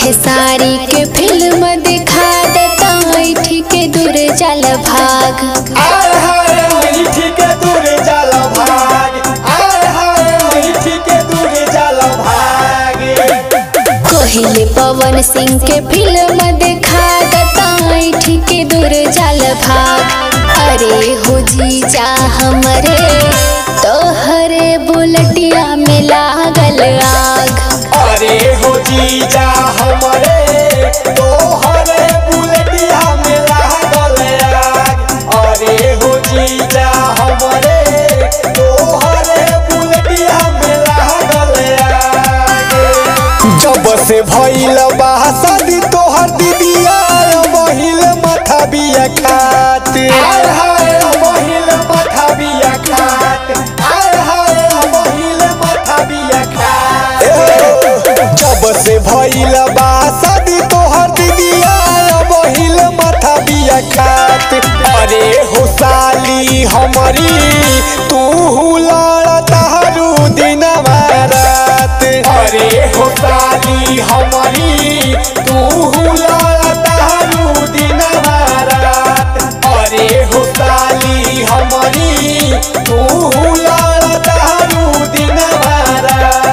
खेसारी के फिल्म दिखा देता ऐठी के दूर चल भाग। ऐठी के दूर चल भाग। ऐठी के दूर चल भाग। कोहिले पवन सिंह के फिल्म दिखा देता ऐठी के दूर चल भाग। अरे हो जीजा हमरे तोहरे बुलेटिया में लागल आग। अरे हो जीजा हमरे तोहरे बुलेटिया में लागल आग। अरे हो जीजा हमरे तोहरे बुलेटिया में लागल आग। जब से भइल बा शादी तोहर दीदिया महिल माथा बिया खात। महिल माथा बिया खात। महिल माथा बिया खात। जब से भइल बा शादी तोहर दीदिया महिल माथा बिया खात। अरे हो साली हमारी तू लड़तारू दिनवा रात। अरे हो साली हमारी तू लड़तारू दिनवा रात। अरे हो साली हमारी तू लड़तारू दिनवा रात।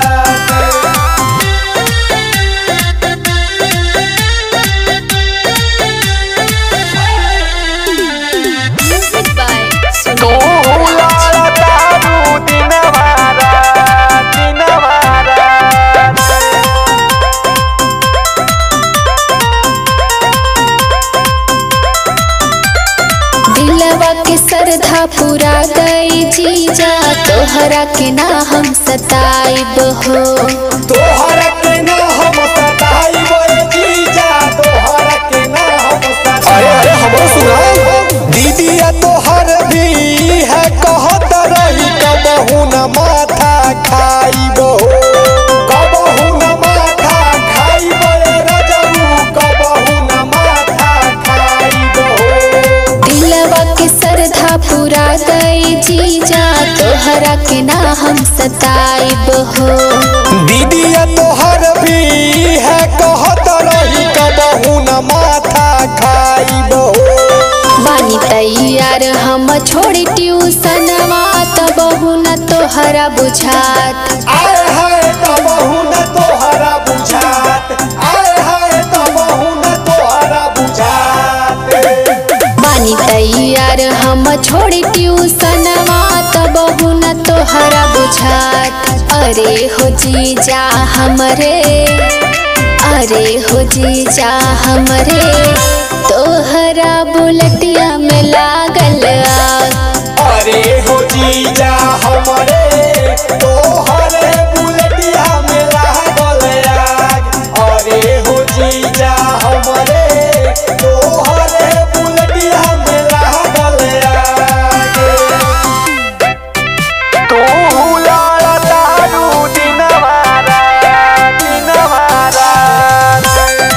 श्रद्धा पूरा गई जीजा तोहरा के ना हम सताइब हो। तोहरा के ना हम सताइब जीजा तोहरा के ना हम सताइब। अरे हमरो सुना दीदिया तोहर भी है कहत रही कबहू न माथा खाइब हो। कबहू न माथा खाइब रजऊ कबहू न माथा खाइब हो। दिलवा के श्रद्धा पूरा गई जीजा तोहरा के ना हम सताइब हो। दीदिया तोहर भी है कहत रही कबहू न माथा खाइब हो। बानी तैयार हम छोड़ी ट्यूशनवा तबहू न तोहरा बुझात। आए हाय तबहू न तोहरा बुझात। आए हाय तबहू न तोहरा बुझात। बानी तैयार हम छोड़ी ट्यूशनवा तबहू न तोहरा बुझात। अरे हो जीजा हमरे अरे हो जीजा हमरे तोहरा बुलेटिया में लागल आग। अरे हो जीजा हमरे तोहरे बुलेटिया में लागल आग। अरे हो जीजा हमरे तोहरे बुलेटिया में लागल आग। तू लड़तारू दिनवा रात। दिनवा रात।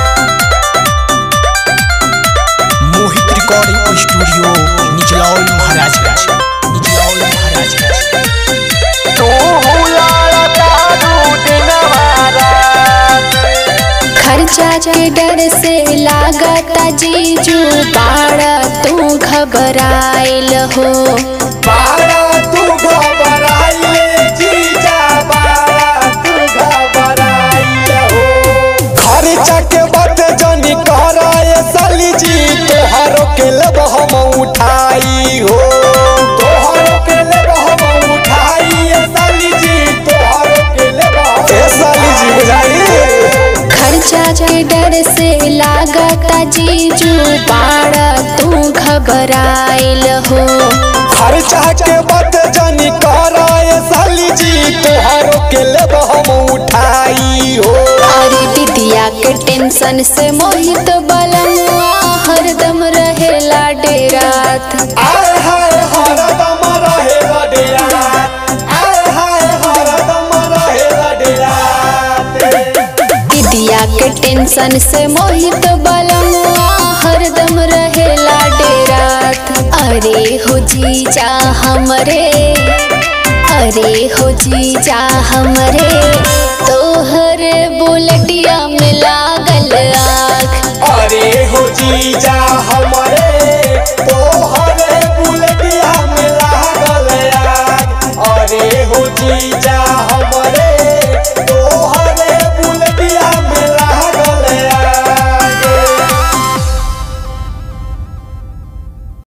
Mohit recording studio Nichlaul Maharajganj. निचलौल महाराजगंज। तू लड़तारू दिनवा रात। खर्चा के डर से लागता जीजू बाड़ा तू घबराइल हो। बाड़ा तू घबराइले जीजा बाड़ा तू घबराइल हो। खर्चा के बात जानी कराए साली जी तोहरो के लब हम उठाई हो। तोहरो के लब हम उठाई साली जी तोहरो के लब साली जी बुझाई। खर्चा के डर से लागता जीजू बाड़ा तू घबराइल हो। खर्चा के बात जानी कराए साली जी तोहरो के लब हम उठाई हो। अरे दीदिया के टेंशन से मोहित बलमुआ हरदम रहेला डेरात। आए हाय हरदम रहेला डेरात। आए हाय हरदम रहेला डेरात। दीदिया के टेंशन से मोहित बलमुआ हरदम रहेला डेरात। अरे हो जीजा हमरे अरे हो जीजा हमरे तोहरा